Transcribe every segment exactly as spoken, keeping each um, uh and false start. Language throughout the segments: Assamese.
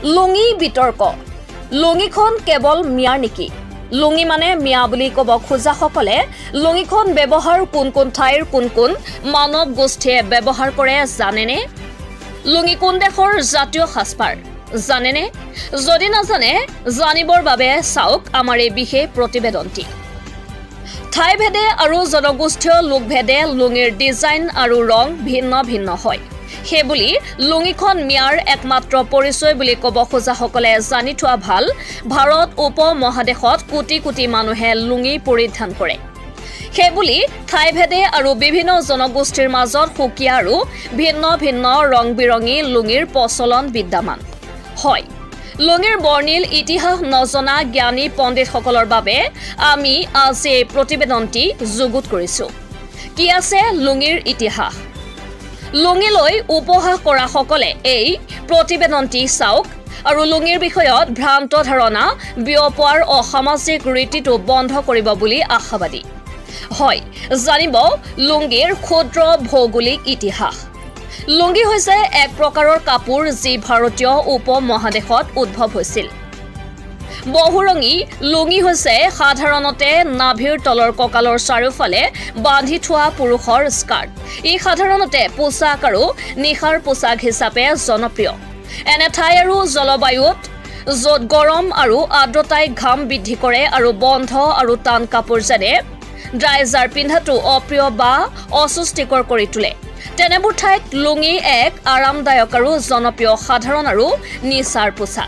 লুঙি বিতৰ্ক লুঙিখন কেৱল মিয়াৰ নেকি লুঙি মানে মিয়া বুলি ক'ব খোজা সকলে লুঙিখন ব্যৱহাৰ কোন কোন ঠাইৰ কোন কোন মানৱ গোষ্ঠীয়ে ব্যৱহাৰ কৰে জানেনে লুঙি কোন দেশৰ জাতীয় সাজপাৰ জানেনে যদি নাজানে জানিবৰ বাবে চাওক আমাৰ এই বিশেষ প্ৰতিবেদনটি ঠাই ভেদে আৰু জনগোষ্ঠীয় লোকভেদে লুঙিৰ ডিজাইন আৰু ৰং ভিন্ন ভিন্ন হয় হেবুলি লুঙিখন মিয়াৰ একমাত্ৰ পৰিচয় বুলি ক'ব খোজা সকলে জানি থোৱা ভাল ভাৰত উপমহাদেশত কোটি কোটি মানুহে লুঙি পৰিধান কৰে হেবুলি ঠাই ভেদে আৰু বিভিন্ন জনগোষ্ঠীৰ মাজত সুকীয়া আৰু ভিন্ন ভিন্ন ৰং বিৰঙী লুঙিৰ প্ৰচলন বিদ্যমান হয় লুঙিৰ বৰ্ণিল ইতিহাস নজনা জ্ঞানী পণ্ডিতসকলৰ বাবে আমি আজি এই প্ৰতিবেদনটি যুগুত কৰিছো কি আছে লুঙিৰ ইতিহাস লুঙিলৈ উপহাস কৰা সকলে এই প্ৰতিবেদনটি চাওক আৰু লুঙিৰ বিষয়ত ভ্ৰান্ত ধাৰণা বিয়পোৱাৰ অসামাজিক ৰীতিটো বন্ধ কৰিব বুলি আশাবাদী হয় জানিব লুঙিৰ ক্ষুদ্ৰ ভৌগোলিক ইতিহাস লুঙি হৈছে এক প্ৰকাৰৰ কাপোৰ যি ভাৰতীয় উপমহাদেশত উদ্ভৱ হৈছিল বহুৰঙী লুঙি হৈছে সাধাৰণতে নাভিৰ তলৰ কঁকালৰ চাৰিওফালে বান্ধি থোৱা পুৰুষৰ স্কাৰ্ট ই সাধাৰণতে পোছাক আৰু নিশাৰ পোছাক হিচাপে জনপ্ৰিয় এনে ঠাই আৰু জলবায়ুত য'ত গৰম আৰু আৰ্দ্ৰতাই ঘাম বৃদ্ধি কৰে আৰু বন্ধ আৰু টান কাপোৰ যেনে ড্ৰাইজাৰ পিন্ধাটো অপ্ৰিয় বা অস্বস্তিকৰ কৰি তোলে তেনেবোৰ ঠাইত লুঙি এক আৰামদায়ক আৰু জনপ্ৰিয় সাধাৰণ আৰু নিচাৰ পোছাক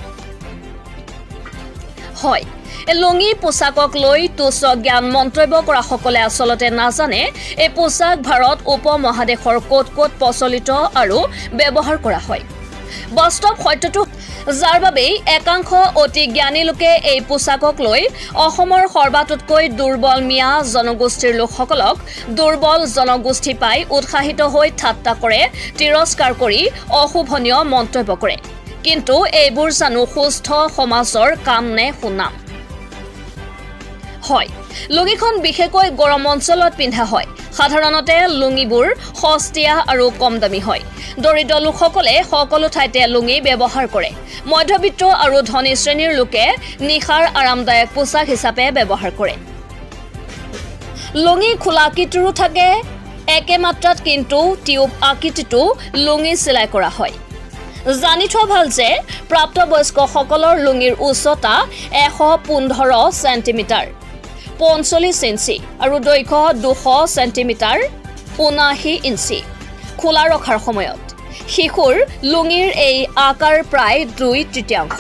হয় এই লুঙি পোছাকক লৈ তুচ্ছ জ্ঞান মন্তব্য কৰা সকলে আচলতে নাজানে এই পোছাক ভাৰত উপমহাদেশৰ ক'ত ক'ত প্ৰচলিত আৰু ব্যৱহাৰ কৰা হয় বাস্তৱ সত্যটো যাৰ বাবে একাংশ অতি জ্ঞানী লোকে এই পোছাকক লৈ অসমৰ সৰ্বাতকৈ দুৰ্বল মিয়া জনগোষ্ঠীৰ লোকসকলক দুৰ্বল জনগোষ্ঠী পাই উৎসাহিত হৈ ঠাট্টা কৰে তিৰস্কাৰ কৰি অশুভনীয় মন্তব্য কৰে কিন্তু এইবোৰ জানো সুস্থ সমাজৰ কাম নে সুনাম হয় লুঙিখন বিশেষকৈ গৰম অঞ্চলত পিন্ধা হয় সাধাৰণতে লুঙিবোৰ সস্তীয়া আৰু কম দামী হয় দৰিদ্ৰ লোকসকলে সকলো ঠাইতে লুঙি ব্যৱহাৰ কৰে মধ্যবিত্ত আৰু ধনী শ্ৰেণীৰ লোকে নিশাৰ আৰামদায়ক পোছাক হিচাপে ব্যৱহাৰ কৰে লুঙি খোলা আকৃতিৰো থাকে একে মাত্ৰাত কিন্তু টিউব আকৃতিটো লুঙি চিলাই কৰা হয় জানি থোৱা ভাল যে প্ৰাপ্তবয়স্ক সকলৰ লুঙিৰ উচ্চতা এশ পোন্ধৰ চেণ্টিমিটাৰ পঞ্চল্লিছ ইঞ্চি আৰু দৈৰ্ঘ্য দুশ চেণ্টিমিটাৰ ঊনাশী ইঞ্চি খোলা ৰখাৰ সময়ত শিশুৰ লুঙিৰ এই আকাৰ প্ৰায় দুই তৃতীয়াংশ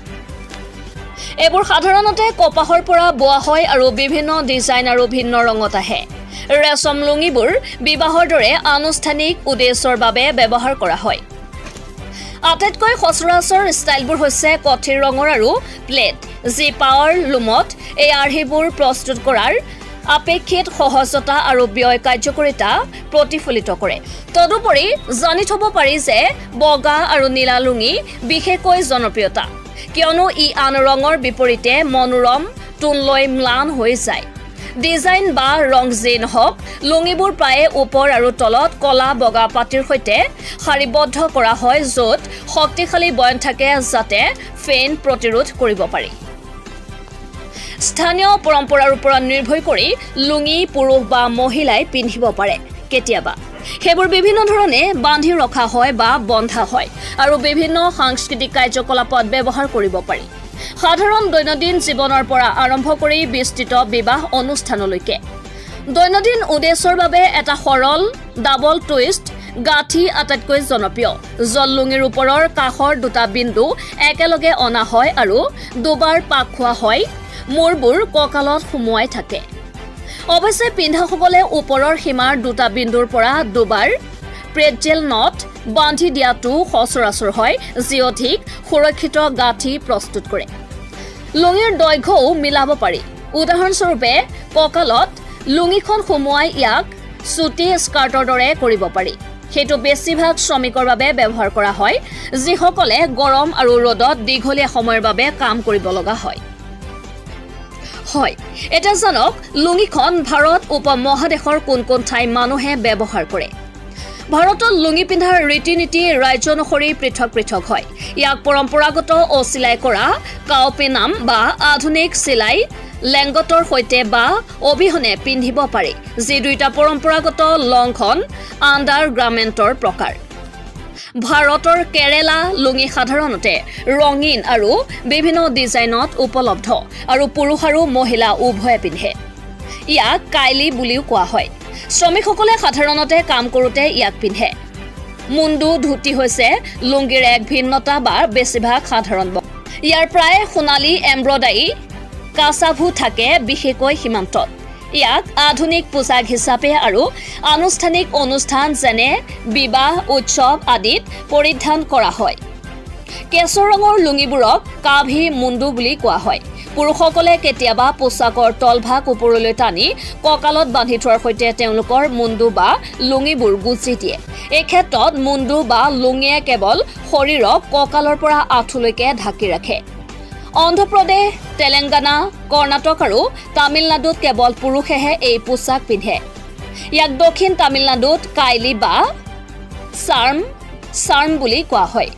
এইবোৰ সাধাৰণতে কপাহৰ পৰা বোৱা হয় আৰু বিভিন্ন ডিজাইন আৰু ভিন্ন ৰঙত আহে ৰেচম লুঙিবোৰ বিবাহৰ দৰে আনুষ্ঠানিক উদ্দেশ্যৰ বাবে ব্যৱহাৰ কৰা হয় আটাইতকৈ সচৰাচৰ ষ্টাইলবোৰ হৈছে কঠিৰ ৰঙৰ আৰু প্লেট যি পাৱাৰ লুমত এই আৰ্হিবোৰ প্ৰস্তুত কৰাৰ আপেক্ষিক সহজতা আৰু ব্যয় কাৰ্যকৰীতা প্ৰতিফলিত কৰে তদুপৰি জানি থব পাৰি যে বগা আৰু নীলা লুঙি বিশেষকৈ জনপ্ৰিয়তা কিয়নো ই আন ৰঙৰ বিপৰীতে মনোৰম টুনলৈ ম্লান হৈ যায় ডিজাইন বা ৰং যি নহওক লুঙিবোৰ প্ৰায়ে ওপৰ আৰু তলত কলা বগা পাতিৰ সৈতে শাৰীবদ্ধ কৰা হয় য'ত শক্তিশালী বয়ন থাকে যাতে ফেন প্ৰতিৰোধ কৰিব পাৰি স্থানীয় পৰম্পৰাৰ ওপৰত নিৰ্ভৰ কৰি লুঙি পুৰুষ বা মহিলাই পিন্ধিব পাৰে কেতিয়াবা সেইবোৰ বিভিন্ন ধৰণে বান্ধি ৰখা হয় বা বন্ধা হয় আৰু বিভিন্ন সাংস্কৃতিক কাৰ্যকলাপত ব্যৱহাৰ কৰিব পাৰি সাধাৰণ দৈনন্দিন জীৱনৰ পৰা আৰম্ভ কৰি বিস্তৃত বিবাহ অনুষ্ঠানলৈকে দৈনন্দিন উদ্দেশ্যৰ বাবে এটা সৰল ডাবল টুইষ্ট গাঁঠি আটাইতকৈ জনপ্ৰিয় য'ত লুঙিৰ ওপৰৰ কাষৰ দুটা বিন্দু একেলগে অনা হয় আৰু দুবাৰ পাক খোৱা হয় মূৰবোৰ কঁকালত সুমুৱাই থাকে অৱশ্যে পিন্ধাসকলে ওপৰৰ সীমাৰ দুটা বিন্দুৰ পৰা দুবাৰ প্ৰেটজেল নট বান্ধি দিয়াটো সচৰাচৰ হয় যি অধিক সুৰক্ষিত গাঁঠি প্ৰস্তুত কৰে লুঙিৰ দৈৰ্ঘ্যও মিলাব পাৰি উদাহৰণস্বৰূপে কঁকালত লুঙিখন সুমুৱাই ইয়াক চুটি স্কাৰ্টৰ দৰে কৰিব পাৰি সেইটো বেছিভাগ শ্ৰমিকৰ বাবে ব্যৱহাৰ কৰা হয় যিসকলে গৰম আৰু ৰ'দত দীঘলীয়া সময়ৰ বাবে কাম কৰিব লগা হয় হয় এটা জানক লুঙিখন ভাৰত উপমহাদেশৰ কোন কোন ঠাই মানুহে ব্যৱহাৰ কৰে ভাৰতত লুঙি পিন্ধাৰ ৰীতি নীতি ৰাজ্য অনুসৰি পৃথক পৃথক হয় ইয়াক পৰম্পৰাগত অচিলাই কৰা কাউপেনাম বা আধুনিক চিলাই লেংগটৰ সৈতে বা অবিহনে পিন্ধিব পাৰি যি দুইটা পৰম্পৰাগত লংখন আণ্ডাৰ গাৰ্মেণ্টৰ প্ৰকাৰ ভাৰতৰ কেৰেলা লুঙি সাধাৰণতে ৰঙীন আৰু বিভিন্ন ডিজাইনত উপলব্ধ আৰু পুৰুষ আৰু মহিলা উভয়ে পিন্ধে ইয়াক কাইলি বুলিও কোৱা হয় শ্ৰমিকসকলে সাধাৰণতে কাম কৰোতে ইয়াক পিন্ধে মুণ্ডু ধুতি হৈছে লুংগিৰ এক ভিন্নতা বা বেছিভাগ সাধাৰণ ইয়াৰ প্ৰায় সোণালী এমব্ৰইডাৰী কাছাভু থাকে বিশেষকৈ সীমান্তত ইয়াক আধুনিক পোছাক হিচাপে আৰু আনুষ্ঠানিক অনুষ্ঠান যেনে বিবাহ উৎসৱ আদিত পৰিধান কৰা হয় কেশৰ ৰঙৰ লুঙিবোৰক কাভি মুণ্ডু বুলি কোৱা হয় পুৰুষসকলে কেতিয়াবা পোছাকৰ তলভাগ ওপৰলৈ টানি কঁকালত বান্ধি থোৱাৰ সৈতে তেওঁলোকৰ মুণ্ডু বা লুঙিবোৰ গুজি দিয়ে এই ক্ষেত্ৰত মুণ্ডু বা লুঙিয়ে কেৱল শৰীৰক কঁকালৰ পৰা আঁঠুলৈকে ঢাকি ৰাখে অন্ধ্ৰপ্ৰদেশ তেলেংগানা কৰ্ণাটক আৰু তামিলনাডুত কেৱল পুৰুষেহে এই পোছাক পিন্ধে ইয়াক দক্ষিণ তামিলনাডুত কাইলি বা চাৰ্ম চাৰ্ম বুলি কোৱা হয়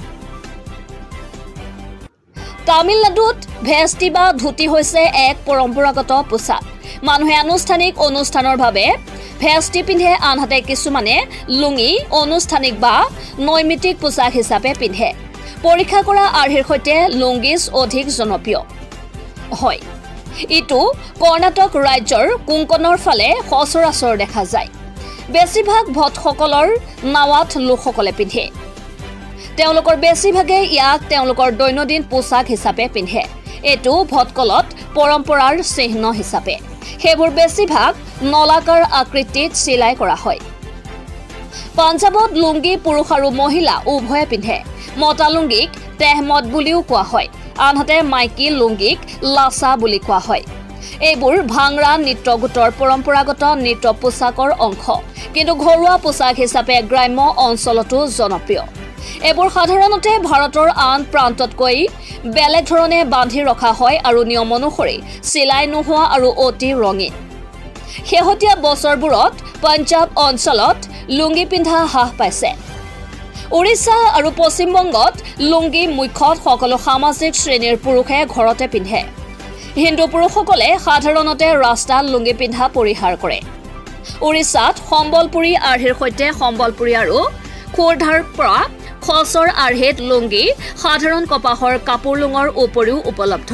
তামিলনাডুত ভেষ্টি বা ধুতি হৈছে এক পৰম্পৰাগত পোছাক মানুহে আনুষ্ঠানিক অনুষ্ঠানৰ বাবে ভেষ্টি পিন্ধে আনহাতে কিছুমানে লুঙি আনুষ্ঠানিক বা নৈমিত্তিক পোছাক হিচাপে পিন্ধে পৰীক্ষা কৰা আৰ্হিৰ সৈতে লুংগিছ অধিক জনপ্ৰিয় হয় ইটো কৰ্ণাটক ৰাজ্যৰ কোংকণৰ ফালে সচৰাচৰ দেখা যায় বেছিভাগ ভটসকলৰ নাৱাত লোকসকলে পিন্ধে তেওঁলোকৰ বেছিভাগে ইয়াক তেওঁলোকৰ দৈনন্দিন পোছাক হিচাপে পিন্ধে এটো ভটকলত পৰম্পৰাৰ চিহ্ন হিচাপে সেইবোৰ বেছিভাগ নলাকাৰ আকৃতিত চিলাই কৰা হয় পাঞ্জাবত লুংগি পুৰুষ আৰু মহিলা উভয়ে পিন্ধে মতা লুংগিক তেহমত বুলিও কোৱা হয় আনহাতে মাইকী লুংগিক লাছা বুলি কোৱা হয় এইবোৰ ভাংৰা নৃত্য গোটৰ পৰম্পৰাগত নৃত্য পোছাকৰ অংশ কিন্তু ঘৰুৱা পোছাক হিচাপে গ্ৰাম্য অঞ্চলতো জনপ্ৰিয় এইবোৰ সাধাৰণতে ভাৰতৰ আন প্ৰান্ততকৈ বেলেগ ধৰণে বান্ধি ৰখা হয় আৰু নিয়ম অনুসৰি চিলাই নোহোৱা আৰু অতি ৰঙীন শেহতীয়া বছৰবোৰত পঞ্জাব অঞ্চলত লুংগি পিন্ধা হ্ৰাস পাইছে উৰিষ্যা আৰু পশ্চিম বংগত লুংগি মুখ্যত সকলো সামাজিক শ্ৰেণীৰ পুৰুষে ঘৰতে পিন্ধে হিন্দু পুৰুষসকলে সাধাৰণতে ৰাস্তাত লুংগি পিন্ধা পৰিহাৰ কৰে উৰিষ্যাত সম্বলপুৰী আৰ্হিৰ সৈতে সম্বলপুৰী আৰু খোৰধাৰ পৰা খচৰ আৰ্হিত লুংগি সাধাৰণ কপাহৰ কাপোৰ লুঙৰ উপৰিও উপলব্ধ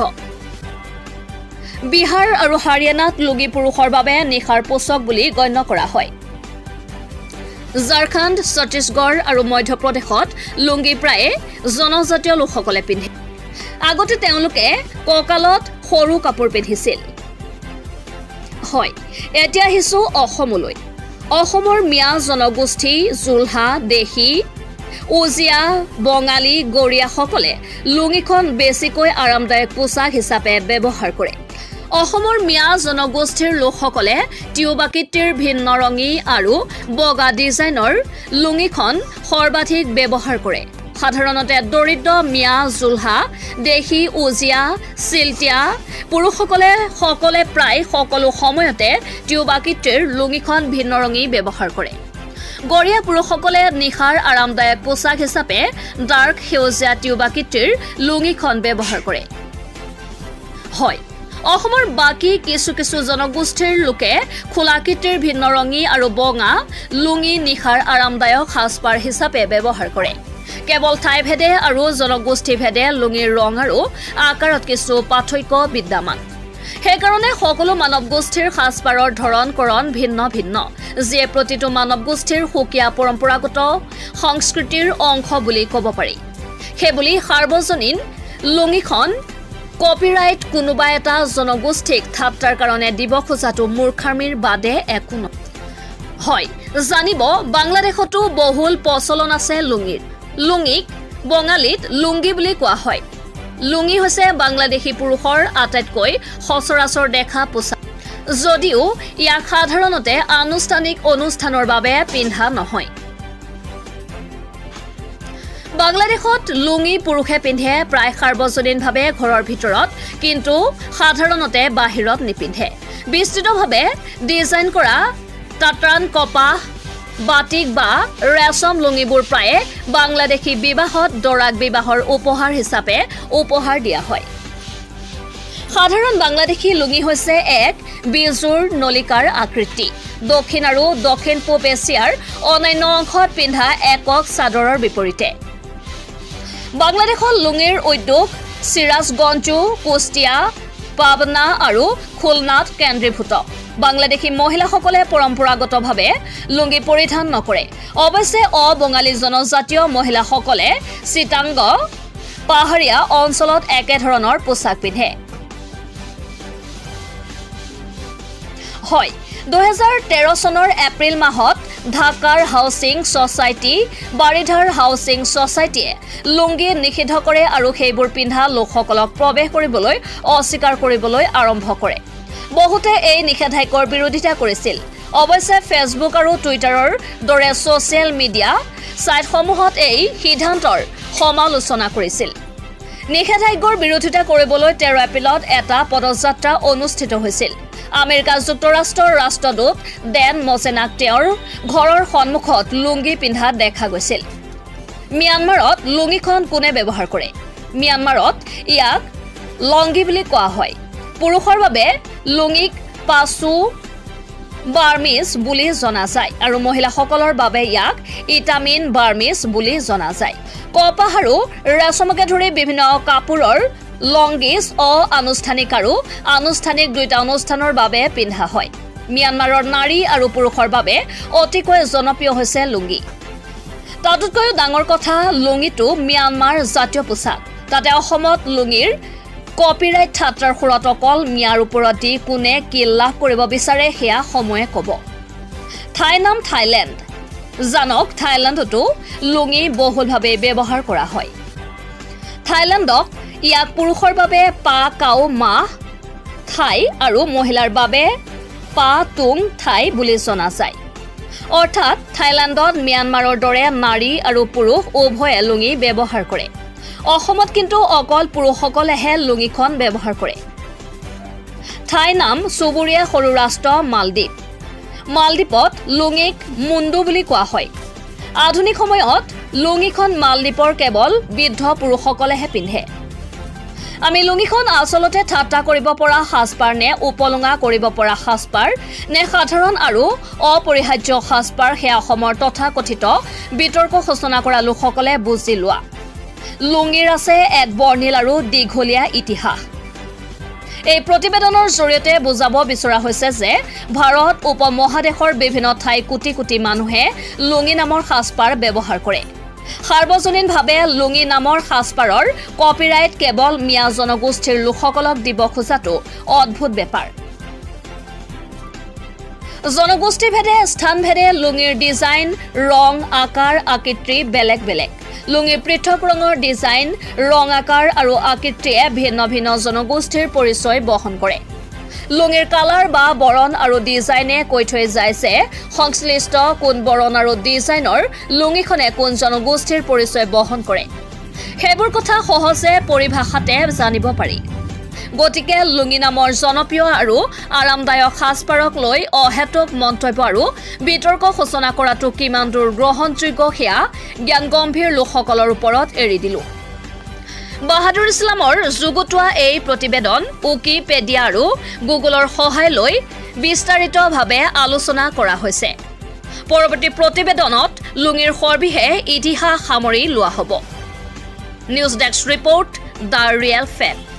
বিহাৰ আৰু হাৰিয়ানাত লুংগি পুৰুষৰ বাবে নিশাৰ পোছাক বুলি গণ্য কৰা হয় ঝাৰখণ্ড ছত্তীশগড় আৰু মধ্যপ্ৰদেশত লুংগি প্ৰায়ে জনজাতীয় লোকসকলে পিন্ধে আগতে তেওঁলোকে কঁকালত সৰু কাপোৰ পিন্ধিছিল হয় এতিয়া আহিছো অসমলৈ অসমৰ মিয়া জনগোষ্ঠী জুলহা দেশী উজিয়া বঙালী গৰিয়াসকলে লুঙিখন বেছিকৈ আৰামদায়ক পোছাক হিচাপে ব্যৱহাৰ কৰে অসমৰ মিয়া জনগোষ্ঠীৰ লোকসকলে টিউবাকিটিৰ ভিন্ন ৰঙী আৰু বগা ডিজাইনৰ লুঙিখন সৰ্বাধিক ব্যৱহাৰ কৰে সাধাৰণতে দৰিদ্ৰ মিয়া জুলহা দেশী উজিয়া চিলটিয়া পুৰুষসকলে সকলে প্ৰায় সকলো সময়তে টিউবাকিটিৰ লুঙিখন ভিন্ন ৰঙী ব্যৱহাৰ কৰে গৰিয়া পুৰুষসকলে নিশাৰ আৰামদায়ক পোছাক হিচাপে ডাৰ্ক সেউজীয়া টিউবাকিটিৰ লুঙিখন ব্যৱহাৰ কৰে হয় অসমৰ বাকি কিছু কিছু জনগোষ্ঠীৰ লোকে খোলাকিটিৰ ভিন্ন ৰঙী আৰু বঙা লুঙি নিশাৰ আৰামদায়ক সাজপাৰ হিচাপে ব্যৱহাৰ কৰে কেৱল ঠাইভেদে আৰু জনগোষ্ঠী ভেদে লুঙিৰ ৰং আৰু আকাৰত কিছু পাৰ্থক্য বিদ্যমান সেইকাৰণে সকলো মানৱ গোষ্ঠীৰ সাজপাৰৰ ধৰণ কৰণ ভিন্ন ভিন্ন যিয়ে প্ৰতিটো মানৱ গোষ্ঠীৰ সুকীয়া পৰম্পৰাগত সংস্কৃতিৰ অংশ বুলি ক'ব পাৰি সেইবুলি সাৰ্বজনীন লুঙিখন কপিৰাইট কোনোবা এটা জনগোষ্ঠীক ঠাট্টাৰ কাৰণে দিব খোজাটো মূৰ্খামিৰ বাদে একো নহয় হয় জানিব বাংলাদেশতো বহুল প্ৰচলন আছে লুঙিৰ লুঙিক বঙালীত লুংগি বুলি কোৱা হয় লুঙি হৈছে বাংলাদেশী পুৰুষৰ আটাইতকৈ সচৰাচৰ দেখা পোছাক যদিও ইয়াক সাধাৰণতে আনুষ্ঠানিক অনুষ্ঠানৰ বাবে পিন্ধা নহয় বাংলাদেশত লুঙি পুৰুষে পিন্ধে প্ৰায় সাৰ্বজনীনভাৱে ঘৰৰ ভিতৰত কিন্তু সাধাৰণতে বাহিৰত নিপিন্ধে বিস্তৃতভাৱে ডিজাইন কৰা টাটান কপাহ বাটিক বা ৰেচম লুঙিবোৰ প্ৰায়ে বাংলাদেশী বিবাহত দৰাক বিবাহৰ উপহাৰ হিচাপে উপহাৰ দিয়া হয় সাধাৰণ বাংলাদেশী লুঙি হৈছে এক বিজুৰ নলিকাৰ আকৃতি দক্ষিণ আৰু দক্ষিণ পূব এছিয়াৰ অন্যান্য অংশত পিন্ধা একক চাদৰৰ বিপৰীতে বাংলাদেশৰ লুঙিৰ উদ্যোগ সিৰাজগঞ্জু কুষ্টিয়া পাবনা আৰু খুলনাত কেন্দ্ৰীভূত বাংলাদেশী মহিলাসকলে পৰম্পৰাগতভাৱে লুঙি পৰিধান নকৰে অৱশ্যে অবঙালী জনজাতীয় মহিলাসকলে চিটাংগ পাহাৰীয়া অঞ্চলত একে ধৰণৰ পোছাক পিন্ধে হয় দুই হাজাৰ তেৰ চনৰ এপ্ৰিল মাহত ঢাকাৰ হাউচিং সোসাইটি বাৰিধাৰ হাউচিং সোসাইটিয়ে লুঙ্গি নিষিদ্ধ কৰে আৰু সেইবোৰ পিন্ধা লোকসকলক প্ৰৱেশ কৰিবলৈ অস্বীকাৰ কৰিবলৈ আৰম্ভ কৰে বহুতে এই নিষেধাজ্ঞাৰ বিৰোধিতা কৰিছিল অৱশ্যে ফেসবুক আৰু টুইটাৰৰ দৰে সোশ্যাল মিডিয়া সাইটসমূহত এই সিদ্ধান্তৰ সমালোচনা কৰিছিল নিষেধাজ্ঞাৰ বিৰোধিতা কৰিবলৈ তেৰ এপ্ৰিলত এটা পদযাত্ৰা অনুষ্ঠিত হৈছিল আমেৰিকা যুক্তৰাষ্ট্ৰৰ ৰাষ্ট্ৰদূত ডেন মোজেনাক তেওঁৰ ঘৰৰ সন্মুখত লুঙ্গি পিন্ধা দেখা গৈছিল মিয়ানমাৰত লুঙ্গিখন কোনে ব্যৱহাৰ কৰে মিয়ানমাৰত ইয়াক লংগি বুলি কোৱা হয় পুৰুষৰ বাবে লুঙ্গিক পাছু বাৰ্মিজ বুলি জনা যায় আৰু মহিলাসকলৰ বাবে ইয়াক ইটামিন বাৰ্মিজ বুলি জনা যায় কপাহ আৰু ৰেচমকে ধৰি বিভিন্ন কাপোৰৰ লংগিছ অ-আনুষ্ঠানিক আৰু আনুষ্ঠানিক দুইটা অনুষ্ঠানৰ বাবে পিন্ধা হয় মিয়ানমাৰৰ নাৰী আৰু পুৰুষৰ বাবে অতিকৈ জনপ্ৰিয় হৈছে লুঙ্গি তাতোতকৈ ডাঙৰ কথা লুঙ্গিটো মিয়ানমাৰ জাতীয় পোছাক তাতে অসমত লুঙ্গিৰ কপিৰাইট ঠাট্টাৰ সুৰত অকল মিয়াৰ ওপৰত দি কোনে কি লাভ কৰিব বিচাৰে সেয়া সময়ে ক'ব ঠাই নাম থাইলেণ্ড জানক থাইলেণ্ডতো লুঙ্গি বহুলভাৱে ব্যৱহাৰ কৰা হয় থাইলেণ্ডক ইয়াক পুৰুষৰ বাবে পা কাও মাহ ঠাই আৰু মহিলাৰ বাবে পা তুং ঠাই বুলি জনা যায় অৰ্থাৎ থাইলেণ্ডত মিয়ানমাৰৰ দৰে নাৰী আৰু পুৰুষ উভয়ে লুঙ্গি ব্যৱহাৰ কৰে অসমত কিন্তু অকল পুৰুষসকলেহে লুঙ্গিখন ব্যৱহাৰ কৰে ঠাই নাম চুবুৰীয়া সৰু ৰাষ্ট্ৰ মালদ্বীপ মালদ্বীপত লুঙ্গিক মুণ্ডু বুলি কোৱা হয় আধুনিক সময়ত লুঙ্গিখন মালদ্বীপৰ কেৱল বৃদ্ধ পুৰুষসকলেহে পিন্ধে আমি লুঙ্গিখন আচলতে ঠাট্টা কৰিব পৰা সাজপাৰ নে উপলুঙা কৰিব পৰা সাজপাৰ নে সাধাৰণ আৰু অপৰিহাৰ্য সাজপাৰ সেয়া অসমৰ তথাকথিত বিতৰ্ক সূচনা কৰা লোকসকলে বুজি লোৱা লুঙ্গিৰ আছে এক বৰ্ণিল আৰু দীঘলীয়া ইতিহাস এই প্ৰতিবেদনৰ জৰিয়তে বুজাব বিচৰা হৈছে যে ভাৰত উপমহাদেশৰ বিভিন্ন ঠাই কোটি কোটি মানুহে লুঙ্গি নামৰ সাজপাৰ ব্যৱহাৰ কৰে সাৰ্বজনীনভাৱে লুঙ্গি নামৰ সাজপাৰৰ কপিৰাইট কেৱল মিয়া জনগোষ্ঠীৰ লোকসকলক দিব খোজাটো অদ্ভুত বেপাৰ জনগোষ্ঠীভেদে স্থানভেদে লুঙ্গিৰ ডিজাইন ৰং আকাৰ আকৃতি বেলেগ বেলেগ লুঙ্গিৰ পৃথক ৰঙৰ ডিজাইন ৰং আকাৰ আৰু আকৃতিয়ে ভিন্ন ভিন্ন জনগোষ্ঠীৰ পৰিচয় বহন কৰে লুঙ্গিৰ কালাৰ বা বৰণ আৰু ডিজাইনে কৈ থৈ যায় যে সংশ্লিষ্ট কোন বৰণ আৰু ডিজাইনৰ লুঙ্গিখনে কোন জনগোষ্ঠীৰ পৰিচয় বহন কৰে সেইবোৰ কথা সহজে পৰিভাষাতে জানিব পাৰি গতিকে লুঙ্গি নামৰ জনপ্ৰিয় আৰু আৰামদায়ক সাজপাৰক লৈ অহেতুক মন্তব্য আৰু বিতৰ্ক সূচনা কৰাটো কিমান দূৰ গ্ৰহণযোগ্য সেয়া জ্ঞান গম্ভীৰ লোকসকলৰ ওপৰত এৰি দিলো বাহাদুৰ ইছলামৰ যুগুতোৱা এই প্ৰতিবেদন উইকিপিডিয়া আৰু গুগলৰ সহায় লৈ বিস্তাৰিতভাৱে আলোচনা কৰা হৈছে পৰৱৰ্তী প্ৰতিবেদনত লুঙ্গিৰ সৰ্বিহে ইতিহাস সামৰি লোৱা হ'ব news desk report The Real fact